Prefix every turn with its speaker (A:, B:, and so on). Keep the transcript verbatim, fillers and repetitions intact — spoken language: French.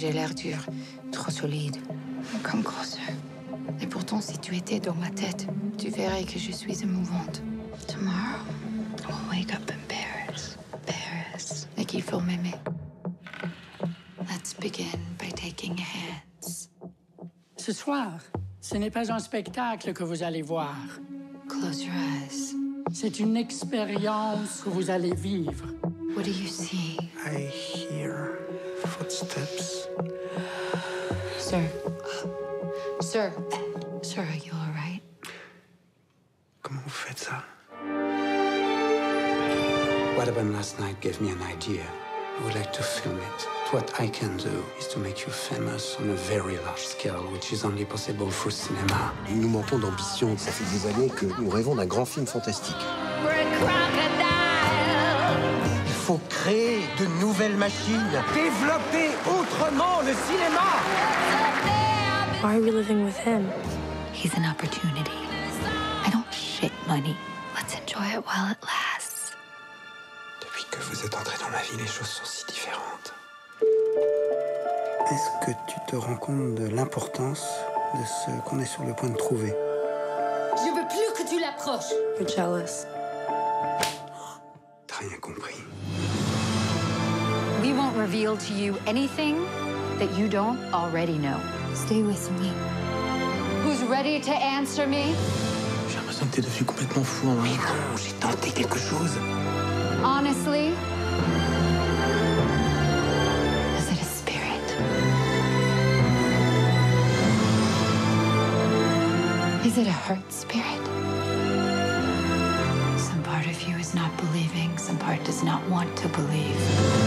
A: j'ai l'air dur, trop solide, comme grosse œuf. Et pourtant, si tu étais dans ma tête, tu verrais que je suis émouvante. Tomorrow, we'll wake up in Paris, Paris. Et qu'il faut m'aimer. Let's begin by taking hands.
B: Ce soir, ce n'est pas un spectacle que vous allez voir.
A: Close your eyes.
B: C'est une expérience que vous allez vivre.
A: What do you see?
C: I hear footsteps.
A: Sir. Sir. Sir, are you all right?
C: Comment vous faites ça? What happened last night gave me an idea. I would like to film it. What I can do is to make you famous on a very large scale, which is only possible through cinema.
D: Nous manquons d'ambition. Ça fait des années que nous rêvons d'un grand film fantastique.
E: Il faut créer de nouvelles machines, développer autrement le cinéma.
F: Why are we living with him?
A: He's an opportunity. I don't shit money. Let's enjoy it while it lasts.
C: Depuis que vous êtes entré dans ma vie, les choses sont si différentes. Est-ce que tu te rends compte de l'importance de ce qu'on est sur le point de trouver?
A: Je veux plus que tu l'approches.
F: You're jealous.
C: T'as rien compris.
A: We won't reveal to you anything that you don't already know. Stay with me. Who's ready to answer me?
C: J'ai l'impression que t'es devenu complètement fou en vrai. Mais non, j'ai tenté quelque chose.
A: Honestly? Is it a spirit? Is it a hurt spirit? Some part of you is not believing, some part does not want to believe.